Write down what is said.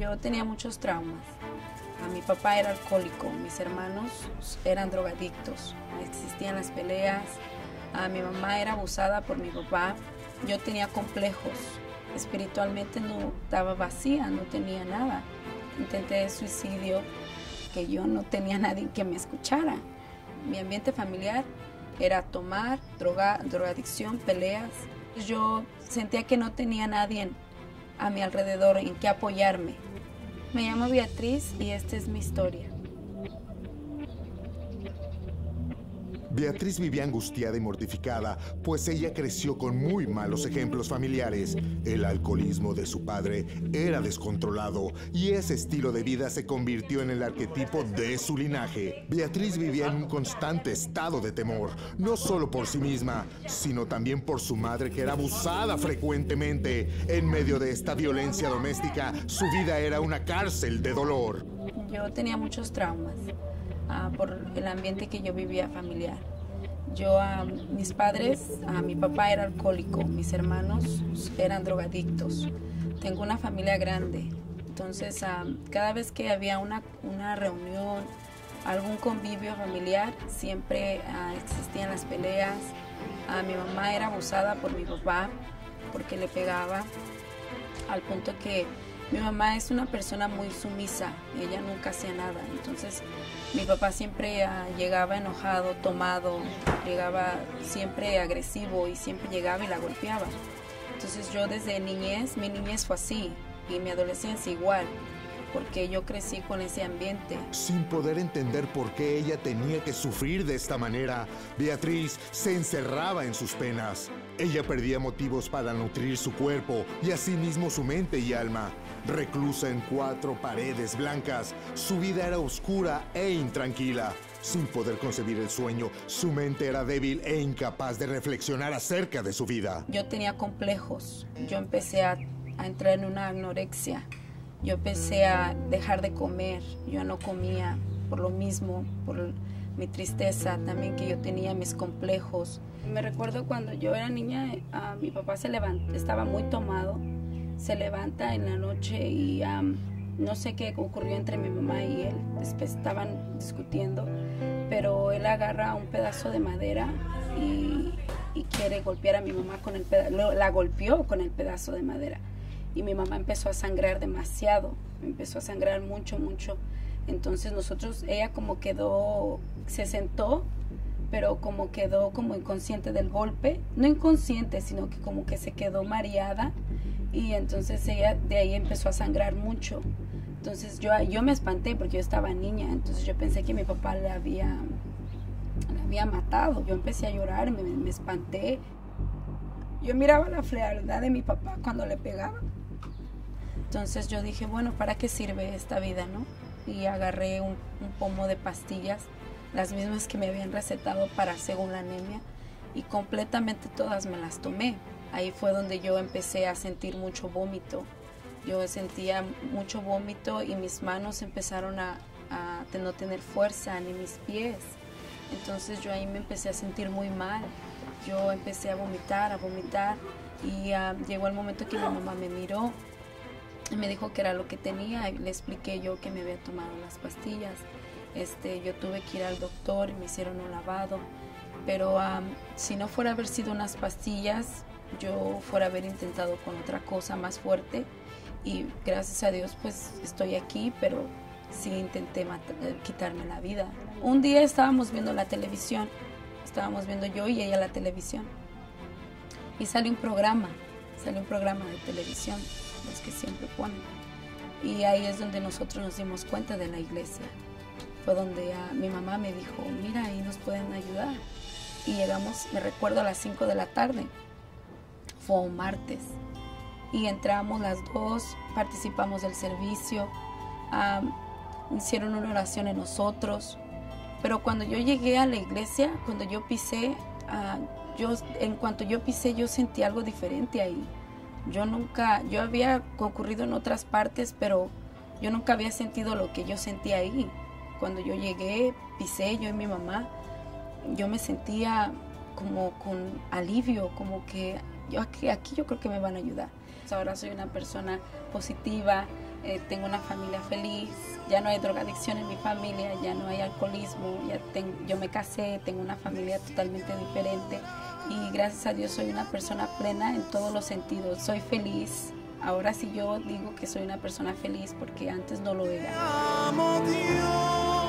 Yo tenía muchos traumas. Mi papá era alcohólico, mis hermanos eran drogadictos, existían las peleas, mi mamá era abusada por mi papá, yo tenía complejos, espiritualmente no estaba vacía, no tenía nada. Intenté suicidio, que yo no tenía nadie que me escuchara. Mi ambiente familiar era tomar, drogadicción, peleas. Yo sentía que no tenía nadie a mi alrededor en que apoyarme. Me llamo Beatriz y esta es mi historia. Beatriz vivía angustiada y mortificada, pues ella creció con muy malos ejemplos familiares. El alcoholismo de su padre era descontrolado y ese estilo de vida se convirtió en el arquetipo de su linaje. Beatriz vivía en un constante estado de temor, no solo por sí misma, sino también por su madre, que era abusada frecuentemente. En medio de esta violencia doméstica, su vida era una cárcel de dolor. Yo tenía muchos traumas por el ambiente que yo vivía familiar. Mis padres, mi papá era alcohólico, mis hermanos eran drogadictos. Tengo una familia grande, entonces cada vez que había una reunión, algún convivio familiar, siempre existían las peleas. Mi mamá era abusada por mi papá porque le pegaba, al punto que mi mamá es una persona muy sumisa, ella nunca hacía nada. Entonces mi papá siempre llegaba enojado, tomado, llegaba siempre agresivo y siempre llegaba y la golpeaba. Entonces yo desde niñez, mi niñez fue así y mi adolescencia igual, porque yo crecí con ese ambiente. Sin poder entender por qué ella tenía que sufrir de esta manera, Beatriz se encerraba en sus penas. Ella perdía motivos para nutrir su cuerpo y asimismo su mente y alma. Reclusa en 4 paredes blancas, su vida era oscura e intranquila. Sin poder concebir el sueño, su mente era débil e incapaz de reflexionar acerca de su vida. Yo tenía complejos. Yo empecé a entrar en una anorexia. Yo empecé a dejar de comer. Yo no comía por lo mismo, por mi tristeza también que yo tenía, mis complejos. Me recuerdo cuando yo era niña, mi papá estaba muy tomado. Se levanta en la noche y no sé qué ocurrió entre mi mamá y él. Después estaban discutiendo, pero él agarra un pedazo de madera y quiere golpear a mi mamá con el pedazo. La golpeó con el pedazo de madera. Y mi mamá empezó a sangrar demasiado, empezó a sangrar mucho. Entonces ella como se sentó, pero como quedó como inconsciente del golpe. No inconsciente, sino que como que se quedó mareada. Y entonces ella de ahí empezó a sangrar mucho. Entonces yo me espanté porque yo estaba niña. Entonces yo pensé que mi papá la había matado. Yo empecé a llorar, me espanté. Yo miraba la frialdad de mi papá cuando le pegaba. Entonces yo dije, bueno, ¿para qué sirve esta vida, no? Y agarré un pomo de pastillas, las mismas que me habían recetado según la anemia, y completamente todas me las tomé. Ahí fue donde yo empecé a sentir mucho vómito. Yo sentía mucho vómito y mis manos empezaron a no tener fuerza, ni mis pies. Entonces yo ahí me empecé a sentir muy mal. Yo empecé a vomitar y llegó el momento que mi mamá me miró y me dijo que era lo que tenía y le expliqué yo que me había tomado las pastillas. Yo tuve que ir al doctor y me hicieron un lavado, pero si no fuera a haber sido unas pastillas, yo fuera a haber intentado con otra cosa más fuerte y gracias a Dios pues estoy aquí, pero sí intenté quitarme la vida. Un día estábamos viendo la televisión, estábamos viendo yo y ella la televisión y salió un programa de televisión, los que siempre ponen, y ahí es donde nosotros nos dimos cuenta de la iglesia. Fue donde mi mamá me dijo, mira, ahí nos pueden ayudar, y llegamos, me recuerdo, a las 5 de la tarde, fue un martes, y entramos las dos, participamos del servicio, hicieron una oración en nosotros, pero cuando yo llegué a la iglesia, cuando yo pisé, en cuanto yo pisé, yo sentí algo diferente ahí. Yo había concurrido en otras partes, pero yo nunca había sentido lo que yo sentí ahí. Cuando yo llegué, pisé, yo y mi mamá, yo me sentía como con alivio, como que aquí yo creo que me van a ayudar. Ahora soy una persona positiva, tengo una familia feliz, ya no hay drogadicción en mi familia, ya no hay alcoholismo, yo me casé, tengo una familia totalmente diferente y gracias a Dios soy una persona plena en todos los sentidos, soy feliz. Ahora sí yo digo que soy una persona feliz porque antes no lo era.